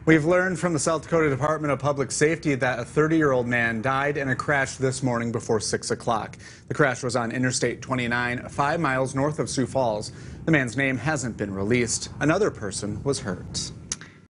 We've learned from the South Dakota Department of Public Safety that a 30-year-old man died in a crash this morning before 6 o'clock. The crash was on Interstate 29, 5 miles north of Sioux Falls. The man's name hasn't been released. Another person was hurt.